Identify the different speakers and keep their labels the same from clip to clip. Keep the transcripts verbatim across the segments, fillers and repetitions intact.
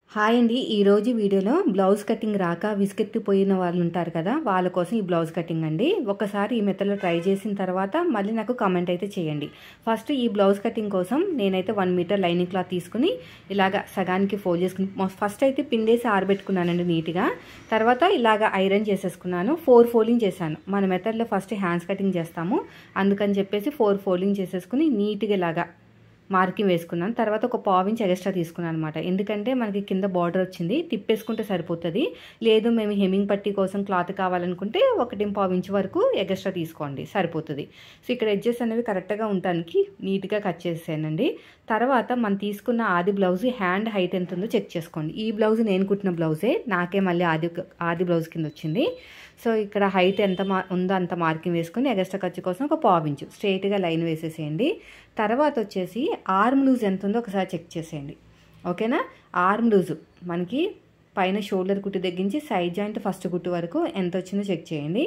Speaker 1: Hi అండి. ఈరోజు వీడియోలో బ్లౌజ్ కటింగ్ రాక విసుగెత్తిపోయిన వాళ్ళు ఉంటారు కదా, వాళ్ళ కోసం ఈ బ్లౌజ్ కటింగ్ అండి. ఒకసారి ఈ మెథడ్లో ట్రై చేసిన తర్వాత మళ్ళీ నాకు కామెంట్ అయితే చేయండి. ఫస్ట్ ఈ బ్లౌజ్ కటింగ్ కోసం నేనైతే వన్ మీటర్ లైనింగ్ క్లాత్ తీసుకుని ఇలాగ సగానికి ఫోల్డ్ చేసుకుని ఫస్ట్ అయితే పిండేసి ఆరబెట్టుకున్నానండి నీట్గా. తర్వాత ఇలాగ ఐరన్ చేసేసుకున్నాను. ఫోర్ ఫోల్డింగ్ చేశాను. మన మెథడ్లో ఫస్ట్ హ్యాండ్స్ కటింగ్ చేస్తాము, అందుకని చెప్పేసి ఫోర్ ఫోల్డింగ్ చేసేసుకుని నీట్గా ఇలాగా మార్కింగ్ వేసుకున్నాను. తర్వాత ఒక పావు ఇంచ్ ఎక్స్ట్రా తీసుకున్నాను అనమాట. ఎందుకంటే మనకి కింద బార్డర్ వచ్చింది, తిప్పేసుకుంటే సరిపోతుంది. లేదు మేము హెమ్మింగ్ పట్టీ కోసం క్లాత్ కావాలనుకుంటే ఒకటి పావు ఇంచ్ వరకు ఎక్స్ట్రా తీసుకోండి, సరిపోతుంది. సో ఇక్కడ ఎడ్జెస్ అనేవి కరెక్ట్గా ఉండడానికి నీట్గా కట్ చేసేసానండి. తర్వాత మనం తీసుకున్న ఆది బ్లౌజ్ హ్యాండ్ హైట్ ఎంత ఉందో చెక్ చేసుకోండి. ఈ బ్లౌజ్ నేను కుట్టిన బ్లౌజే, నాకే మళ్ళీ ఆది ఆది బ్లౌజ్ కింద వచ్చింది. సో ఇక్కడ హైట్ ఎంత మా ఉందో అంత మార్కింగ్ వేసుకుని ఎక్స్ట్రా ఖర్చు కోసం ఒక పావు ఇంచు స్ట్రైట్గా లైన్ వేసేసేయండి. తర్వాత వచ్చేసి ఆర్మ్ లూజ్ ఎంత ఉందో ఒకసారి చెక్ చేసేయండి. ఓకేనా? ఆర్మ్ లూజు మనకి పైన షోల్డర్ కుట్టు తగ్గించి సైడ్ జాయింట్ ఫస్ట్ కుట్టు వరకు ఎంత వచ్చిందో చెక్ చేయండి.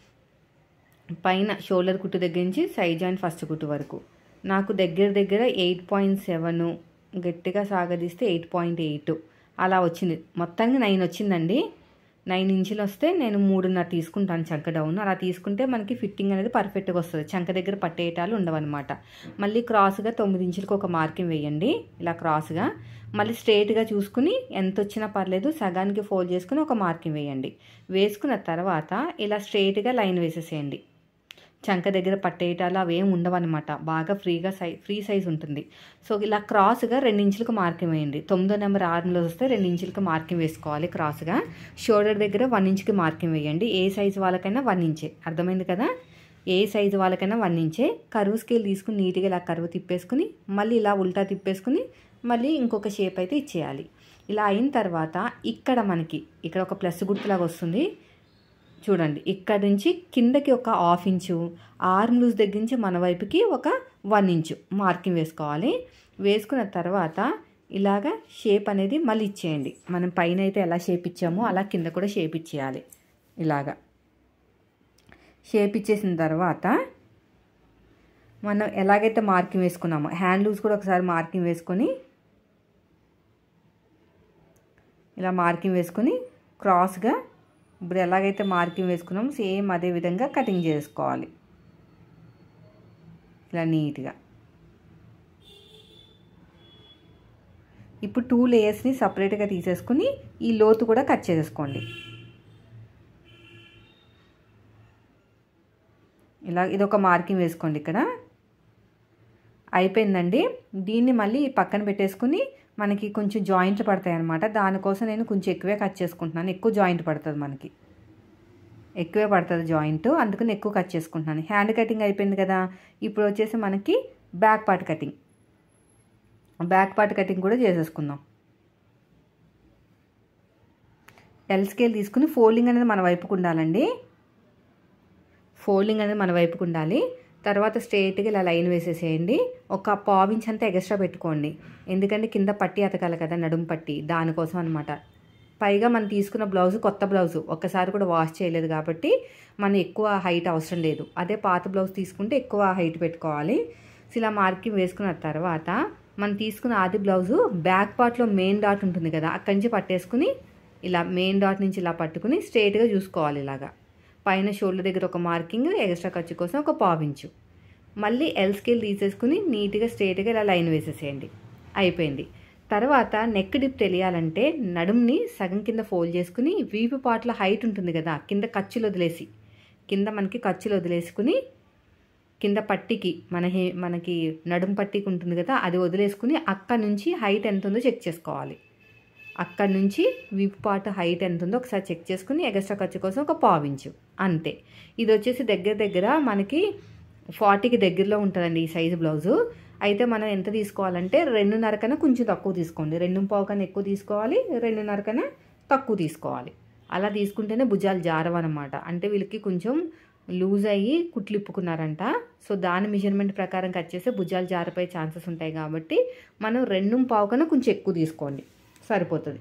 Speaker 1: పైన షోల్డర్ కుట్టు తగ్గించి సైడ్ జాయింట్ ఫస్ట్ కుట్టు వరకు నాకు దగ్గర దగ్గర ఎయిట్ పాయింట్ సెవెన్, గట్టిగా సాగదీస్తే ఎయిట్ పాయింట్ ఎయిట్ అలా వచ్చింది. మొత్తానికి నైన్ వచ్చిందండి. నైన్ ఇంచులు వస్తే నేను మూడున్నర తీసుకుంటాను చంక డౌన్. అలా తీసుకుంటే మనకి ఫిట్టింగ్ అనేది పర్ఫెక్ట్గా వస్తుంది. చంక దగ్గర పట్టేయటాలు ఉండవన్నమాట. మళ్ళీ క్రాస్గా తొమ్మిది ఇంచులకు ఒక మార్కింగ్ వేయండి. ఇలా క్రాస్గా మళ్ళీ స్ట్రైట్గా చూసుకుని ఎంత వచ్చినా పర్లేదు, సగానికి ఫోల్డ్ చేసుకుని ఒక మార్కింగ్ వేయండి. వేసుకున్న తర్వాత ఇలా స్ట్రైట్గా లైన్ వేసేసేయండి. చంక దగ్గర పట్టేయటాలు అవేం ఉండవన్నమాట. బాగా ఫ్రీగా సై ఫ్రీ సైజ్ ఉంటుంది. సో ఇలా క్రాస్గా రెండు ఇంచులకు మార్కింగ్ వేయండి. తొమ్మిదో నెంబర్ ఆర్మ్లో వస్తే రెండు ఇంచులకు మార్కింగ్ వేసుకోవాలి క్రాస్గా. షోల్డర్ దగ్గర వన్ ఇంచ్కి మార్కింగ్ వేయండి. ఏ సైజు వాళ్ళకైనా వన్ ఇంచే, అర్థమైంది కదా? ఏ సైజు వాళ్ళకైనా వన్ ఇంచే. కరువు స్కేల్ తీసుకుని నీట్గా ఇలా కరువు తిప్పేసుకుని మళ్ళీ ఇలా ఉల్టా తిప్పేసుకుని మళ్ళీ ఇంకొక షేప్ అయితే ఇచ్చేయాలి. ఇలా అయిన తర్వాత ఇక్కడ మనకి ఇక్కడ ఒక ప్లస్ గుర్తులాగా వస్తుంది చూడండి. ఇక్కడ నుంచి కిందకి ఒక హాఫ్ ఇంచు, ఆర్మ్ లూజ్ దగ్గర నుంచి మన వైపుకి ఒక వన్ ఇంచు మార్కింగ్ వేసుకోవాలి. వేసుకున్న తర్వాత ఇలాగా షేప్ అనేది మళ్ళీ ఇచ్చేయండి. మనం పైన అయితే ఎలా షేప్ ఇచ్చామో అలా కింద కూడా షేప్ ఇచ్చేయాలి. ఇలాగా షేప్ ఇచ్చేసిన తర్వాత మనం ఎలాగైతే మార్కింగ్ వేసుకున్నామో హ్యాండ్ లూజ్ కూడా ఒకసారి మార్కింగ్ వేసుకొని ఇలా మార్కింగ్ వేసుకొని క్రాస్గా ఇప్పుడు ఎలాగైతే మార్కింగ్ వేసుకున్నామో సేమ్ అదే విధంగా కటింగ్ చేసుకోవాలి. ఇలా నీట్గా ఇప్పుడు టూ లేయర్స్ని సపరేట్గా తీసేసుకుని ఈ లోతు కూడా కట్ చేసేసుకోండి. ఇలా ఇదొక మార్కింగ్ వేసుకోండి. ఇక్కడ అయిపోయిందండి. దీన్ని మళ్ళీ పక్కన పెట్టేసుకుని మనకి కొంచెం జాయింట్లు పడతాయి అన్నమాట. దానికోసం నేను కొంచెం ఎక్కువే కట్ చేసుకుంటున్నాను. ఎక్కువ జాయింట్ పడుతుంది, మనకి ఎక్కువే పడుతుంది జాయింట్, అందుకని ఎక్కువ కట్ చేసుకుంటున్నాను. హ్యాండ్ కటింగ్ అయిపోయింది కదా. ఇప్పుడు వచ్చేసి మనకి back part cutting back part cutting కూడా చేసేసుకుందాం. ఎల్ స్కేల్ తీసుకుని ఫోల్డింగ్ అనేది మన వైపుకు ఉండాలండి. ఫోల్డింగ్ అనేది మన వైపుకు ఉండాలి. తర్వాత స్ట్రైట్గా ఇలా లైన్ వేసేసేయండి. ఒక పావు ఇంచ్ అంతా ఎక్స్ట్రా పెట్టుకోండి, ఎందుకంటే కింద పట్టి అతకాలి కదా, నడుము పట్టి, దానికోసం అనమాట. పైగా మనం తీసుకున్న బ్లౌజ్ కొత్త బ్లౌజు, ఒక్కసారి కూడా వాష్ చేయలేదు కాబట్టి మనం ఎక్కువ హైట్ అవసరం లేదు. అదే పాత బ్లౌజ్ తీసుకుంటే ఎక్కువ హైట్ పెట్టుకోవాలి. ఇలా మార్కింగ్ వేసుకున్న తర్వాత మనం తీసుకున్న ఆది బ్లౌజు బ్యాక్ పార్ట్లో మెయిన్ డాట్ ఉంటుంది కదా, అక్కడి నుంచి పట్టేసుకుని ఇలా మెయిన్ డాట్ నుంచి ఇలా పట్టుకుని స్ట్రైట్గా చూసుకోవాలి. ఇలాగా పైన షోల్డర్ దగ్గర ఒక మార్కింగ్, ఎక్స్ట్రా ఖర్చు కోసం ఒక పావు ఇంచు. మళ్ళీ ఎల్ స్కేల్ తీసేసుకుని నీట్గా స్ట్రైట్గా ఇలా లైన్ వేసేసేయండి. అయిపోయింది. తర్వాత నెక్ డిప్ తెలియాలంటే నడుముని సగం కింద ఫోల్డ్ చేసుకుని వీపు పార్ట్ల హైట్ ఉంటుంది కదా, కింద ఖర్చులు వదిలేసి కింద మనకి ఖర్చులు వదిలేసుకుని కింద పట్టికి మన హే మనకి నడుము పట్టికి ఉంటుంది కదా, అది వదిలేసుకుని అక్కడ నుంచి హైట్ ఎంత ఉందో చెక్ చేసుకోవాలి. అక్కడ నుంచి వీపు పార్ట్ హైట్ ఎంత ఉందో ఒకసారి చెక్ చేసుకుని ఎక్స్ట్రా ఖర్చు కోసం ఒక పావు ఇంచు అంతే. ఇది వచ్చేసి దగ్గర దగ్గర మనకి ఫార్టీకి దగ్గరలో ఉంటుందండి ఈ సైజు బ్లౌజు. అయితే మనం ఎంత తీసుకోవాలంటే రెండున్నర కన్నా కొంచెం తక్కువ తీసుకోండి. రెండు పావు కన్నా ఎక్కువ తీసుకోవాలి, రెండున్నర కన్నా తక్కువ తీసుకోవాలి. అలా తీసుకుంటేనే భుజాలు జారవన్నమాట. అంటే వీళ్ళకి కొంచెం లూజ్ అయ్యి కుట్లు ఇప్పుకున్నారంట. సో దాని మెజర్మెంట్ ప్రకారం కట్ చేస్తే భుజాలు జారిపోయే ఛాన్సెస్ ఉంటాయి కాబట్టి మనం రెండు పావు కన్నా కొంచెం ఎక్కువ తీసుకోండి, సరిపోతుంది.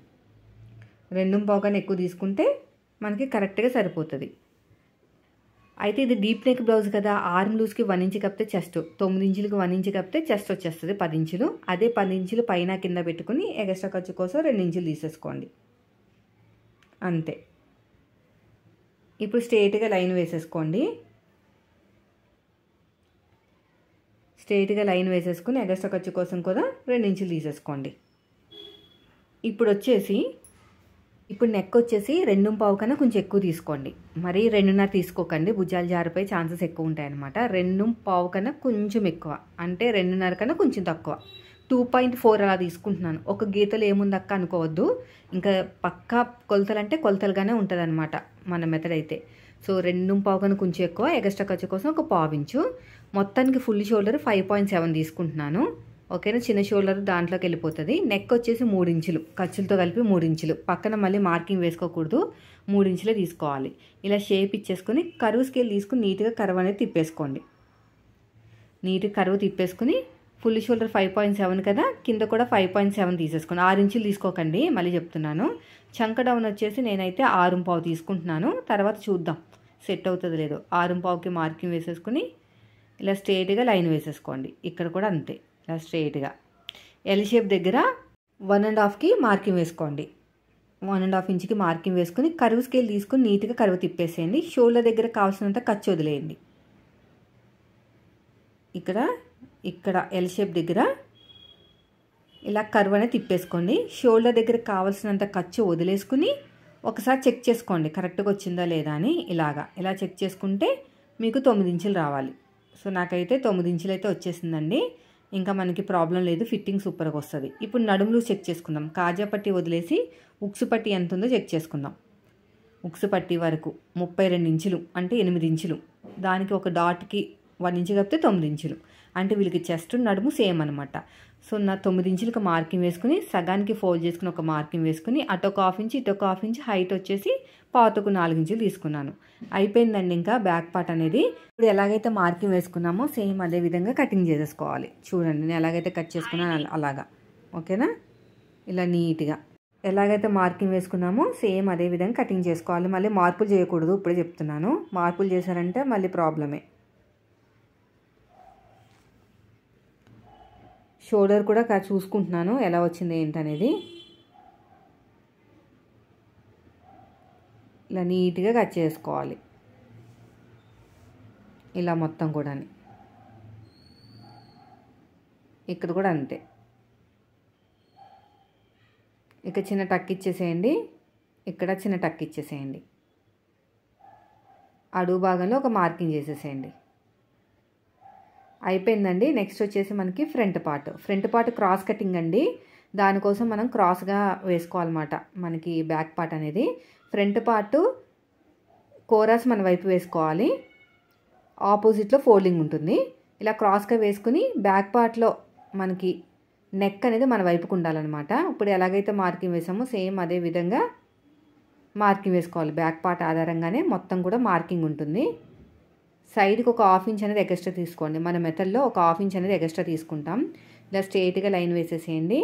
Speaker 1: రెండు పావు కన్నా ఎక్కువ తీసుకుంటే మనకి కరెక్ట్గా సరిపోతుంది. అయితే ఇది డీప్ నెక్ బ్లౌజ్ కదా, ఆర్మ్ లూజ్కి వన్ ఇంచ్ కప్పితే చెస్ట్, తొమ్మిది ఇంచులకి వన్ ఇంచ్ కప్పితే చెస్ట్ వచ్చేస్తుంది పది ఇంచులు. అదే పది ఇంచులు పైన కింద పెట్టుకుని ఎక్స్ట్రా ఖర్చు కోసం రెండు ఇంచులు తీసేసుకోండి అంతే. ఇప్పుడు స్ట్రైట్గా లైన్ వేసేసుకోండి. స్ట్రైట్గా లైన్ వేసేసుకుని ఎక్స్ట్రా ఖర్చు కోసం కూడా రెండు ఇంచులు తీసేసుకోండి. ఇప్పుడు వచ్చేసి ఇప్పుడు నెక్ వచ్చేసి రెండు పావు కన్నా కొంచెం ఎక్కువ తీసుకోండి, మరి రెండున్నర తీసుకోకండి, భుజాలు జారిపోయి ఛాన్సెస్ ఎక్కువ ఉంటాయి అనమాట. రెండు పావు కన్నా కొంచెం ఎక్కువ, అంటే రెండున్నర కన్నా కొంచెం తక్కువ, టూ పాయింట్ ఫోర్ అలా తీసుకుంటున్నాను. ఒక గీతలు ఏముంది అక్క అనుకోవద్దు, ఇంకా పక్కా కొలతలు అంటే కొలతలుగానే ఉంటుంది అనమాట మన మెథడ్ అయితే. సో రెండు పావు కన్నా కొంచెం ఎక్కువ, ఎక్స్ట్రా ఖర్చు కోసం ఒక పావు ఇంచు. మొత్తానికి full shoulder five point seven తీసుకుంటున్నాను ఓకేనా. చిన్న షోల్డర్ దాంట్లోకి వెళ్ళిపోతుంది. నెక్ వచ్చేసి మూడు ఇంచులు ఖర్చులతో కలిపి మూడు ఇంచులు, పక్కన మళ్ళీ మార్కింగ్ వేసుకోకూడదు, మూడు ఇంచులే తీసుకోవాలి. ఇలా షేప్ ఇచ్చేసుకుని కరువు స్కేల్ తీసుకుని నీట్గా కరువు అనేది తిప్పేసుకోండి. నీట్గా కరువు తిప్పేసుకుని full shoulder five point seven కదా, కింద కూడా ఫైవ్ పాయింట్ సెవెన్ తీసేసుకోండి. ఆరు ఇంచులు తీసుకోకండి, మళ్ళీ చెప్తున్నాను. చంక డౌన్ వచ్చేసి నేనైతే ఆరు పావు తీసుకుంటున్నాను, తర్వాత చూద్దాం సెట్ అవుతుంది లేదో. ఆరు పావుకి మార్కింగ్ వేసేసుకుని ఇలా స్ట్రైట్గా లైన్ వేసేసుకోండి. ఇక్కడ కూడా అంతే, ఇలా స్ట్రైట్గా ఎల్ షేప్ దగ్గర వన్ అండ్ హాఫ్కి మార్కింగ్ వేసుకోండి. వన్ అండ్ హాఫ్ ఇంచ్కి మార్కింగ్ వేసుకుని కరువు స్కేల్ తీసుకుని నీట్గా కరువు తిప్పేసేయండి. షోల్డర్ దగ్గర కావాల్సినంత ఖర్చు వదిలేయండి. ఇక్కడ ఇక్కడ ఎల్ షేప్ దగ్గర ఇలా కరువు అనేది తిప్పేసుకోండి. షోల్డర్ దగ్గర కావాల్సినంత ఖర్చు వదిలేసుకుని ఒకసారి చెక్ చేసుకోండి కరెక్ట్గా వచ్చిందా లేదా అని. ఇలాగా ఇలా చెక్ చేసుకుంటే మీకు తొమ్మిది ఇంచులు రావాలి. సో నాకైతే తొమ్మిది ఇంచులు అయితే వచ్చేసిందండి, ఇంకా మనకి ప్రాబ్లం లేదు, ఫిట్టింగ్ సూపర్గా వస్తుంది. ఇప్పుడు నడుములు చెక్ చేసుకుందాం. కాజా పట్టి వదిలేసి ఉక్సు పట్టి ఎంత ఉందో చెక్ చేసుకుందాం. ఉక్సు పట్టి వరకు ముప్పై రెండు ఇంచులు అంటే ఎనిమిది ఇంచులు, దానికి ఒక డాట్కి వన్ ఇంచు కప్పితే తొమ్మిది ఇంచులు, అంటే వీళ్ళకి చెస్ట్ నడుము సేమ్ అనమాట. సో నా తొమ్మిది ఇంచులకు మార్కింగ్ వేసుకుని సగానికి ఫోల్డ్ చేసుకుని ఒక మార్కింగ్ వేసుకుని అటు ఒక హాఫ్ ఇంచ్ ఇటు ఒక హాఫ్ ఇంచ్ హైట్ వచ్చేసి పాతకు నాలుగు ఇంచులు తీసుకున్నాను. అయిపోయిందండి ఇంకా బ్యాక్ పార్ట్ అనేది. ఇప్పుడు ఎలాగైతే మార్కింగ్ వేసుకున్నామో సేమ్ అదే విధంగా కటింగ్ చేసేసుకోవాలి. చూడండి నేను ఎలాగైతే కట్ చేసుకున్నాను అలాగా ఓకేనా. ఇలా నీట్గా ఎలాగైతే మార్కింగ్ వేసుకున్నామో సేమ్ అదే విధంగా కటింగ్ చేసుకోవాలి. మళ్ళీ మార్పులు చేయకూడదు, ఇప్పుడే చెప్తున్నాను. మార్పులు చేశారంటే మళ్ళీ ప్రాబ్లమే. షోల్డర్ కూడా చూసుకుంటున్నాను ఎలా వచ్చింది ఏంటనేది. ఇలా నీట్గా కట్ చేసుకోవాలి, ఇలా మొత్తం కూడా. ఇక్కడ కూడా అంతే. ఇక చిన్న టక్ ఇచ్చేసేయండి, ఇక్కడ చిన్న టక్ ఇచ్చేసేయండి. అడుగు భాగంలో ఒక మార్కింగ్ చేసేసేయండి. అయిపోయిందండి. నెక్స్ట్ వచ్చేసి మనకి front part. Front part cross cutting అండి, దానికోసం మనం క్రాస్గా వేసుకోవాలన్నమాట మనకి బ్యాక్ పార్ట్ అనేది. ఫ్రంట్ పార్ట్ కోరాస్ మన వైపు వేసుకోవాలి, ఆపోజిట్లో ఫోల్డింగ్ ఉంటుంది. ఇలా క్రాస్గా వేసుకుని బ్యాక్ పార్ట్లో మనకి నెక్ అనేది మన వైపుకు ఉండాలన్నమాట. ఇప్పుడు ఎలాగైతే మార్కింగ్ వేసామో సేమ్ అదే విధంగా మార్కింగ్ వేసుకోవాలి. బ్యాక్ పార్ట్ ఆధారంగానే మొత్తం కూడా మార్కింగ్ ఉంటుంది. సైడ్కి ఒక హాఫ్ ఇంచ్ అనేది ఎక్స్ట్రా తీసుకోండి. మన మెథడ్లో ఒక హాఫ్ ఇంచ్ అనేది ఎక్స్ట్రా తీసుకుంటాం. ఇలా స్ట్రైట్గా లైన్ వేసేసేయండి.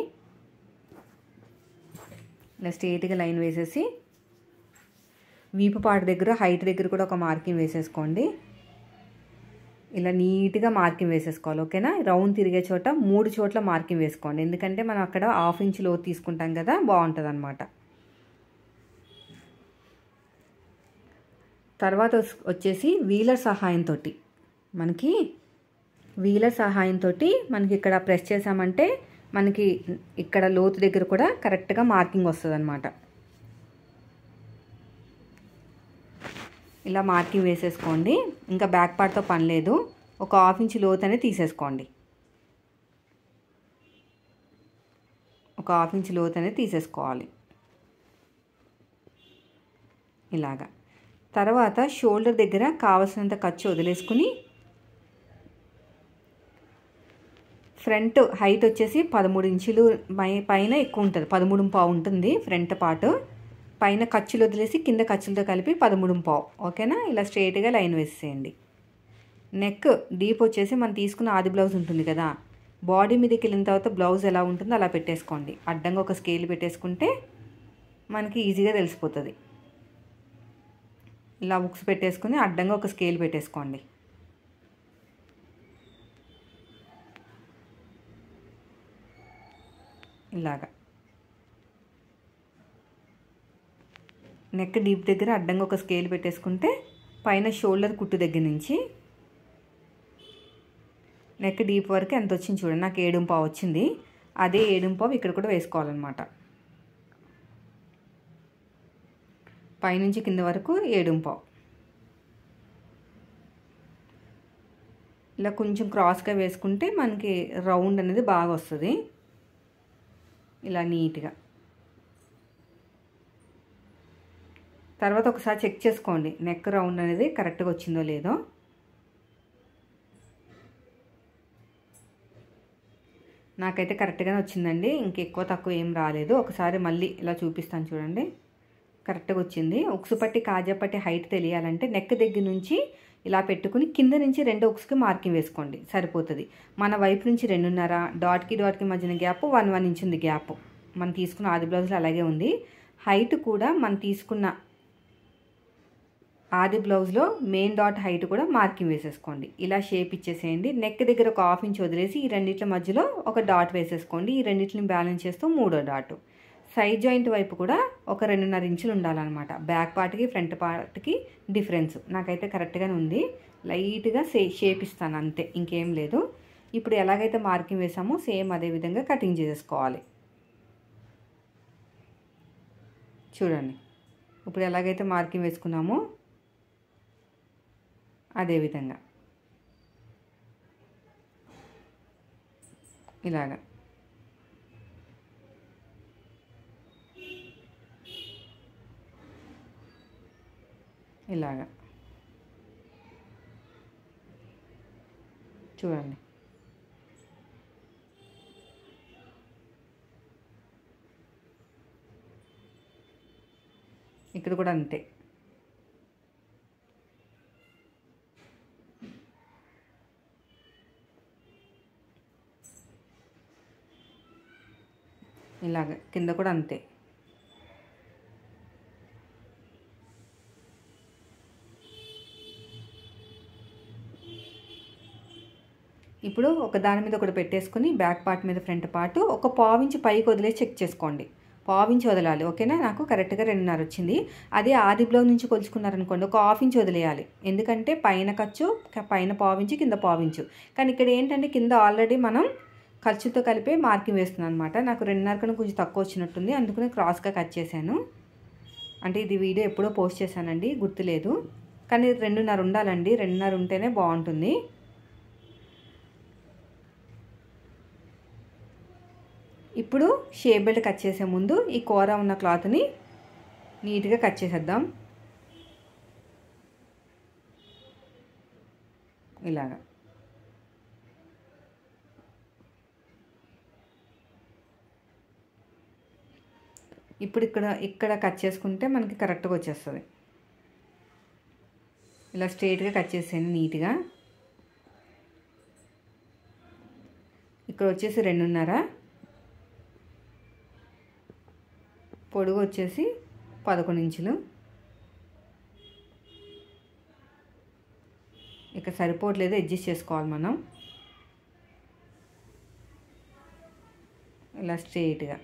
Speaker 1: ఇలా స్ట్రైట్గా లైన్ వేసేసి వీపు పార్ట్ దగ్గర హైట్ దగ్గర కూడా ఒక మార్కింగ్ వేసేసుకోండి. ఇలా నీట్గా మార్కింగ్ వేసేసుకోవాలి ఓకేనా. రౌండ్ తిరిగే చోట మూడు చోట్ల మార్కింగ్ వేసుకోండి, ఎందుకంటే మనం అక్కడ హాఫ్ ఇంచ్ లోతు తీసుకుంటాం కదా, బాగుంటుంది అనమాట. తర్వాత వచ్చేసి వీలర్ సహాయంతో మనకి వీలర్ సహాయంతో మనకి ఇక్కడ ప్రెస్ చేసామంటే మనకి ఇక్కడ లోతు దగ్గర కూడా కరెక్ట్గా మార్కింగ్ వస్తుంది అనమాట. ఇలా మార్కింగ్ వేసేసుకోండి. ఇంకా బ్యాక్ పార్ట్తో పని లేదు, ఒక హాఫ్ ఇంచ్ లోతు అనేది తీసేసుకోండి. ఒక హాఫ్ ఇంచ్ లోతు అనేది తీసేసుకోవాలి ఇలాగా. తర్వాత షోల్డర్ దగ్గర కావాల్సినంత ఖర్చు వదిలేసుకుని ఫ్రంట్ హైట్ వచ్చేసి పదమూడు ఇంచులు పైన ఎక్కువ ఉంటుంది, పదమూడు పావు ఉంటుంది ఫ్రంట్ పార్ట్. పైన ఖర్చులు వదిలేసి కింద ఖర్చులతో కలిపి పదమూడు పావు ఓకేనా. ఇలా స్ట్రైట్గా లైన్ వేసేయండి. నెక్ డీప్ వచ్చేసి మనం తీసుకున్న ఆది బ్లౌజ్ ఉంటుంది కదా, బాడీ మీదకి వెళ్ళిన తర్వాత బ్లౌజ్ ఎలా ఉంటుందో అలా పెట్టేసుకోండి. అడ్డంగా ఒక స్కేల్ పెట్టేసుకుంటే మనకి ఈజీగా తెలిసిపోతుంది. ఇలా ఉక్స్ పెట్టేసుకుని అడ్డంగా ఒక స్కేల్ పెట్టేసుకోండి. ఇలాగా నెక్ డీప్ దగ్గర అడ్డంగా ఒక స్కేల్ పెట్టేసుకుంటే పైన షోల్డర్ కుట్టు దగ్గర నుంచి నెక్ డీప్ వరకు ఎంత వచ్చింది చూడండి. నాకు ఏడుంపావు వచ్చింది. అదే ఏడుంపావు ఇక్కడ కూడా వేసుకోవాలన్నమాట. పైనుంచి కింద వరకు ఏడుంపావు. ఇలా కొంచెం క్రాస్గా వేసుకుంటే మనకి రౌండ్ అనేది బాగా వస్తుంది. ఇలా నీట్గా తర్వాత ఒకసారి చెక్ చేసుకోండి నెక్ రౌండ్ అనేది కరెక్ట్గా వచ్చిందో లేదో. నాకైతే కరెక్ట్గానే వచ్చిందండి. ఇంకెక్కువ తక్కువ ఏం రాలేదు. ఒకసారి మళ్ళీ ఇలా చూపిస్తాను చూడండి. కరెక్ట్గా వచ్చింది. ఉక్సు పట్టి కాజా పట్టి హైట్ తెలియాలంటే నెక్ దగ్గర నుంచి ఇలా పెట్టుకుని కింద నుంచి రెండు ఉక్స్కి మార్కింగ్ వేసుకోండి సరిపోతుంది. మన వైపు నుంచి రెండున్నర, డాట్కి డాట్కి మధ్యన గ్యాప్ వన్ వన్ ఇంచ్ ఉంది గ్యాప్. మనం తీసుకున్న ఆది బ్లౌజ్లో అలాగే ఉంది. హైట్ కూడా మనం తీసుకున్న ఆది బ్లౌజ్లో మెయిన్ డాట్ హైట్ కూడా మార్కింగ్ వేసేసుకోండి. ఇలా షేప్ ఇచ్చేసేయండి. నెక్ దగ్గర ఒక హాఫ్ ఇంచ్ వదిలేసి ఈ రెండింటి మధ్యలో ఒక డాట్ వేసేసుకోండి. ఈ రెండింటిని బ్యాలెన్స్ చేస్తూ మూడో డాట్. సైడ్ జాయింట్ వైపు కూడా ఒక రెండున్నర ఇంచులు ఉండాలన్నమాట. బ్యాక్ పార్ట్కి ఫ్రంట్ పార్ట్కి డిఫరెన్స్ నాకైతే కరెక్ట్గానే ఉంది. లైట్గా సే షేప్ ఇస్తాను అంతే, ఇంకేం లేదు. ఇప్పుడు ఎలాగైతే మార్కింగ్ వేసామో సేమ్ అదే విధంగా కటింగ్ చేసేసుకోవాలి. చూడండి ఇప్పుడు ఎలాగైతే మార్కింగ్ వేసుకున్నామో అదేవిధంగా ఇలాగా ఇలాగా చూడండి. ఇక్కడ కూడా అంతే. ఇలాగ కింద కూడా అంతే. ఇప్పుడు ఒక దాని మీద ఒకటి పెట్టేసుకుని బ్యాక్ పార్ట్ మీద ఫ్రంట్ పార్ట్ ఒక పావించి పైకి వదిలేసి చెక్ చేసుకోండి. పావించి వదలాలి. ఓకేనా? నాకు కరెక్ట్గా రెండున్నర వచ్చింది. అదే ఆది బ్లౌజ్ నుంచి కొలుచుకున్నారనుకోండి ఒక హాఫ్ ఇంచ్ వదిలేయాలి. ఎందుకంటే పైన ఖర్చు పైన పావించి కింద పావించు. కానీ ఇక్కడ ఏంటంటే కింద ఆల్రెడీ మనం ఖర్చుతో కలిపే మార్కింగ్ వేస్తున్నాను అనమాట. నాకు రెండున్నర కన్నా కొంచెం తక్కువ వచ్చినట్టుంది, అందుకని క్రాస్గా కట్ చేశాను. అంటే ఇది వీడియో ఎప్పుడో పోస్ట్ చేశానండి, గుర్తులేదు. కానీ రెండున్నర ఉండాలండి, రెండున్నర ఉంటేనే బాగుంటుంది. ఇప్పుడు షేప్ బెల్ట్ కట్ చేసే ముందు ఈ కూర ఉన్న క్లాత్ని నీట్గా కట్ చేసేద్దాం. ఇలాగా ఇప్పుడు ఇక్కడ ఇక్కడ కట్ చేసుకుంటే మనకి కరెక్ట్గా వచ్చేస్తుంది. ఇలా స్ట్రైట్గా కట్ చేసేయండి నీట్గా. ఇక్కడ వచ్చేసి రెండున్నర, పొడుగు వచ్చేసి పదకొండు ఇంచులు. ఇక సరిపోవట్లేదు, అడ్జస్ట్ చేసుకోవాలి మనం. ఇలా స్ట్రైట్గా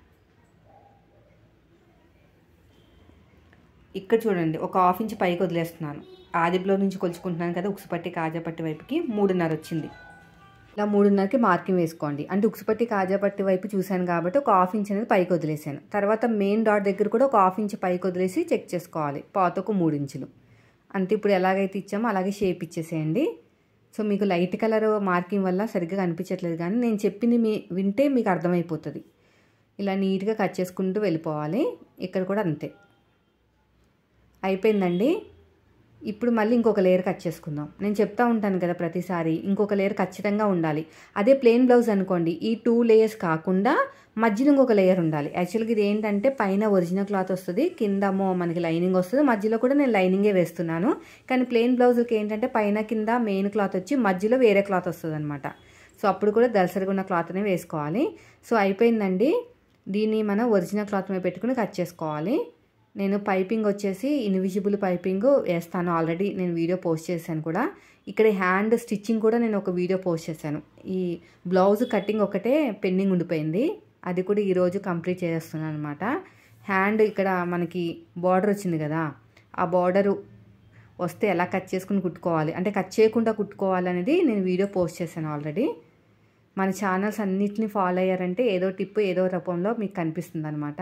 Speaker 1: ఇక్కడ చూడండి ఒక హాఫ్ ఇంచ్ పైకి వదిలేస్తున్నాను. ఆది బ్లౌజ్ నుంచి కొలుచుకుంటున్నాను కదా, ఉక్సుపట్టి కాజాపట్టి వైపుకి మూడున్నర వచ్చింది. ఇలా మూడున్నరకి మార్కింగ్ వేసుకోండి. అంటే ఉక్సుపట్టి కాజాపట్టి వైపు చూశాను కాబట్టి ఒక హాఫ్ ఇంచ్ అనేది పైకి వదిలేసాను. తర్వాత మెయిన్ డాట్ దగ్గర కూడా ఒక హాఫ్ ఇంచ్ పైకి వదిలేసి చెక్ చేసుకోవాలి. పాతకు మూడు ఇంచులు అంతే. ఇప్పుడు ఎలాగైతే ఇచ్చామో అలాగే షేప్ ఇచ్చేసేయండి. సో మీకు లైట్ కలర్ మార్కింగ్ వల్ల సరిగ్గా కనిపించట్లేదు, కానీ నేను చెప్పింది మీ వింటే మీకు అర్థమైపోతుంది. ఇలా నీట్గా కట్ చేసుకుంటూ వెళ్ళిపోవాలి. ఇక్కడ కూడా అంతే. అయిపోయిందండి. ఇప్పుడు మళ్ళీ ఇంకొక లేయర్ కట్ చేసుకుందాం. నేను చెప్తా ఉంటాను కదా ప్రతిసారి ఇంకొక లేయర్ ఖచ్చితంగా ఉండాలి. అదే ప్లెయిన్ బ్లౌజ్ అనుకోండి ఈ టూ లేయర్స్ కాకుండా మధ్యలో ఇంకొక లేయర్ ఉండాలి. యాక్చువల్గా ఇది ఏంటంటే పైన ఒరిజినల్ క్లాత్ వస్తుంది, కిందమో మనకి లైనింగ్ వస్తుంది. మధ్యలో కూడా నేను లైనింగే వేస్తున్నాను. కానీ ప్లెయిన్ బ్లౌజ్కి ఏంటంటే పైన కింద మెయిన్ క్లాత్ వచ్చి మధ్యలో వేరే క్లాత్ వస్తుంది అనమాట. సో అప్పుడు కూడా దళసరిగా ఉన్న క్లాత్నే వేసుకోవాలి. సో అయిపోయిందండి. దీన్ని మనం ఒరిజినల్ క్లాత్ మీద పెట్టుకుని కట్ చేసుకోవాలి. నేను పైపింగ్ వచ్చేసి ఇన్విజిబుల్ పైపింగ్ వేస్తాను, ఆల్రెడీ నేను వీడియో పోస్ట్ చేశాను కూడా. ఇక్కడ హ్యాండ్ స్టిచ్చింగ్ కూడా నేను ఒక వీడియో పోస్ట్ చేశాను. ఈ బ్లౌజ్ కటింగ్ ఒకటే పెండింగ్ ఉండిపోయింది, అది కూడా ఈరోజు కంప్లీట్ చేస్తున్నాను అనమాట. హ్యాండ్ ఇక్కడ మనకి బార్డర్ వచ్చింది కదా, ఆ బార్డరు వస్తే ఎలా కట్ చేసుకుని కుట్టుకోవాలి, అంటే కట్ చేయకుండా కుట్టుకోవాలి అనేది నేను వీడియో పోస్ట్ చేశాను ఆల్రెడీ. మన ఛానల్స్ అన్నిటిని ఫాలో అయ్యారంటే ఏదో టిప్ ఏదో రూపంలో మీకు కనిపిస్తుంది అనమాట.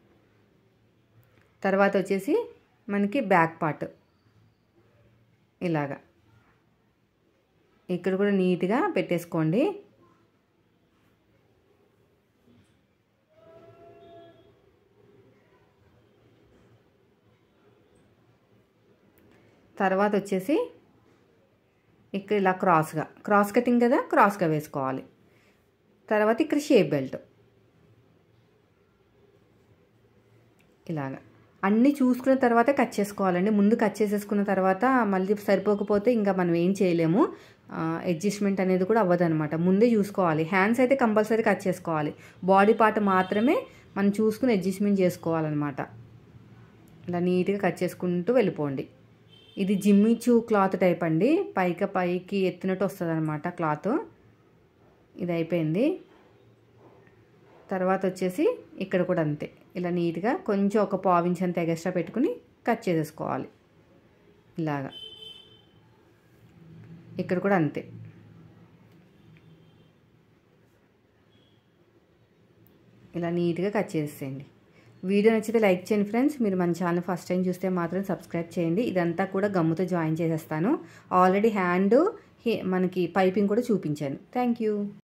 Speaker 1: తర్వాత వచ్చేసి మనకి బ్యాక్ పార్ట్ ఇలాగా ఇక్కడ కూడా నీట్గా పెట్టేసుకోండి. తర్వాత వచ్చేసి ఇక్కడ ఇలా క్రాస్గా, క్రాస్ కటింగ్ కదా, క్రాస్గా వేసుకోవాలి. తర్వాత ఇక్కడ షేప్ బెల్ట్ ఇలాగా అన్నీ చూసుకున్న తర్వాత కట్ చేసుకోవాలండి. ముందు కట్ చేసేసుకున్న తర్వాత మళ్ళీ సరిపోకపోతే ఇంకా మనం ఏం చేయలేము, అడ్జస్ట్మెంట్ అనేది కూడా అవ్వదన్నమాట. ముందే చూసుకోవాలి. హ్యాండ్స్ అయితే కంపల్సరీ కట్ చేసుకోవాలి, బాడీ పార్ట్ మాత్రమే మనం చూసుకుని అడ్జస్ట్మెంట్ చేసుకోవాలన్నమాట. ఇలా నీట్గా కట్ చేసుకుంటూ వెళ్ళిపోండి. ఇది జిమ్మిచూ క్లాత్ టైప్ అండి, పైకి పైకి ఎత్తినట్టు వస్తుంది అనమాట క్లాత్. ఇది అయిపోయింది. తర్వాత వచ్చేసి ఇక్కడ కూడా అంతే, ఇలా నీట్గా కొంచెం ఒక పావించ్ అంత ఎక్స్ట్రా పెట్టుకుని కట్ చేసేసుకోవాలి ఇలాగా. ఇక్కడ కూడా అంతే. ఇలా నీట్గా కట్ చేసేయండి. వీడియో నచ్చితే లైక్ చేయండి ఫ్రెండ్స్. మీరు మన ఛానల్ ఫస్ట్ టైం చూస్తే మాత్రం సబ్స్క్రైబ్ చేయండి. ఇదంతా కూడా గమ్ముతో జాయిన్ చేసేస్తాను. ఆల్రెడీ హ్యాండ్ మనకి పైపింగ్ కూడా చూపించాను. Thank you.